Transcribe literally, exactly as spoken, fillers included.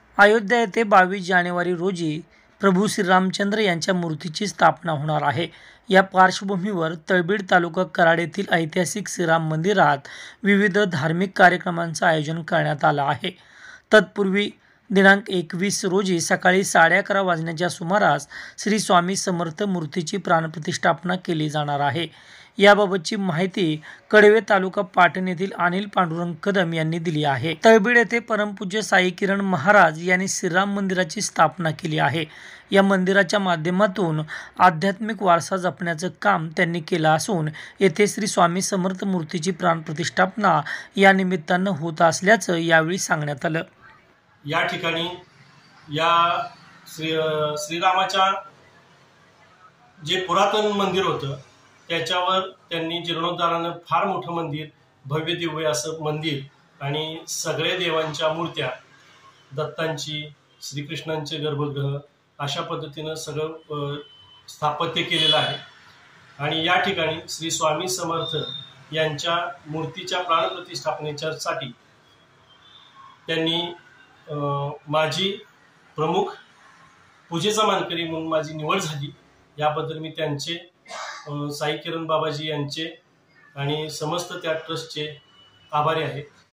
अयोध्या येथे बावीस जानेवारी रोजी प्रभू श्रीरामचंद्र यांच्या मूर्तीची स्थापना होणार आहे। या पार्श्वभूमीवर तळबीड तालुका कराड येथील ऐतिहासिक श्रीराम मंदिरात विविध धार्मिक कार्यक्रमांचे आयोजन करण्यात आले आहे। तत्पूर्वी दिनांक एकवीस रोजी सकाळी साडे अकरा वाजण्याच्या सुमारास श्री स्वामी समर्थ मूर्तीची प्राणप्रतिष्ठापना केली जाणार आहे। याबाबतची माहिती कडवे तालुका पाटण येथील अनिल पांडुरंग कदम यांनी दिली आहे। तळबीड येथे परमपूज्य साई किरण महाराज यांनी श्रीराम मंदिराची स्थापना केली आहे। या मंदिराच्या माध्यमातून आध्यात्मिक वारसा जपण्याचे काम त्यांनी केले असून येथे श्री स्वामी समर्थ मूर्तीची प्राणप्रतिष्ठापना या निमित्ताने होत असल्याचे यावेळी सांगण्यात आले। या ठिकाणी या श्री श्रीरामाच्या जे पुरातन मंदिर होतं त्याच्यावर त्यांनी जीर्णोद्धाराने फार मोठं मंदिर, भव्य दिव्य असं मंदिर आणि सगळे देवांच्या मूर्त्या, दत्तांची, श्रीकृष्णांचे गर्भगृह अशा पद्धतीने सगळं स्थापत्य केलेलं आहे। आणि या ठिकाणी श्री स्वामी समर्थ यांच्या मूर्तीच्या प्राणप्रतिष्ठापनेच्यासाठी त्यांनी माझी प्रमुख पूजेचा मानकरी म्हणून माझी निवड झाली। याबद्दल मी त्यांचे, साई किरण बाबाजी यांचे आणि समस्त त्या ट्रस्टचे आभारी आहे।